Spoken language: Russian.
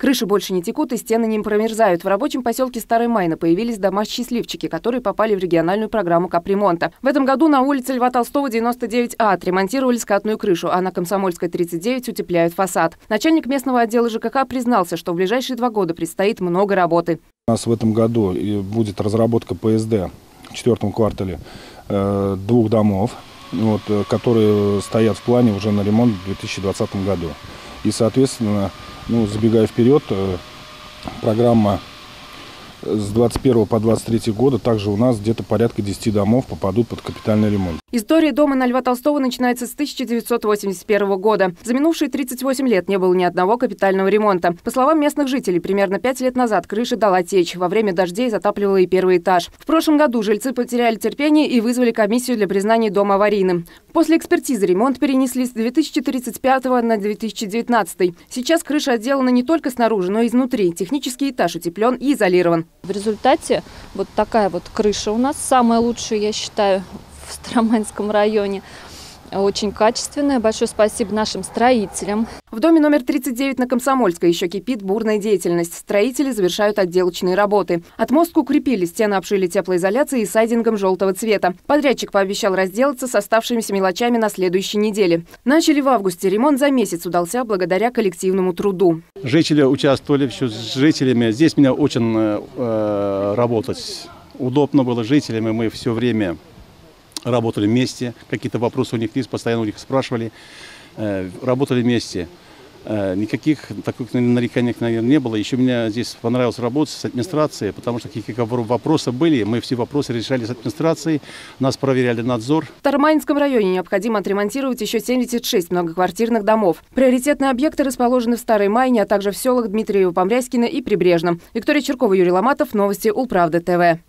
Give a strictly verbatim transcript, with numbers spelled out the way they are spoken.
Крыши больше не текут и стены не промерзают. В рабочем поселке Старый Майна появились дома-счастливчики, которые попали в региональную программу капремонта. В этом году на улице Льва Толстого, девяносто девять А, отремонтировали скатную крышу, а на Комсомольской, тридцать девять, утепляют фасад. Начальник местного отдела ЖКХ признался, что в ближайшие два года предстоит много работы. У нас в этом году будет разработка ПСД в четвертом квартале э, двух домов, вот, которые стоят в плане уже на ремонт в две тысячи двадцатом году. И, соответственно, ну, забегая вперед, э, программа с двадцать первого по двадцать третий года также у нас где-то порядка десяти домов попадут под капитальный ремонт. История дома на Льва Толстого начинается с тысяча девятьсот восемьдесят первого года. За минувшие тридцать восемь лет не было ни одного капитального ремонта. По словам местных жителей, примерно пять лет назад крыша дала течь. Во время дождей затапливала и первый этаж. В прошлом году жильцы потеряли терпение и вызвали комиссию для признания дома аварийным. После экспертизы ремонт перенесли с две тысячи тридцать пятого на две тысячи девятнадцатый. Сейчас крыша отделана не только снаружи, но и изнутри. Технический этаж утеплен и изолирован. В результате вот такая вот крыша у нас самая лучшая, я считаю, в Старомайнском районе. Очень качественная. Большое спасибо нашим строителям. В доме номер тридцать девять на Комсомольской еще кипит бурная деятельность. Строители завершают отделочные работы. Отмостку укрепили, стены обшили теплоизоляцией и сайдингом желтого цвета. Подрядчик пообещал разделаться с оставшимися мелочами на следующей неделе. Начали в августе. Ремонт за месяц удался благодаря коллективному труду. Жители участвовали, все с жителями. Здесь мне очень э, работать удобно было с жителями. Мы все время работали вместе, какие-то вопросы у них есть, постоянно у них спрашивали. Э, работали вместе. Э, никаких таких нареканий, наверное, не было. Еще мне здесь понравилось работать с администрацией, потому что какие вопросы были, мы все вопросы решали с администрацией, нас проверяли надзор. В Старомайнском районе необходимо отремонтировать еще семьдесят шесть многоквартирных домов. Приоритетные объекты расположены в Старой Майне, а также в селах Дмитриево-Помряськино и Прибрежном. Виктория Черкова, Юрий Ломатов, новости Улправды ТВ.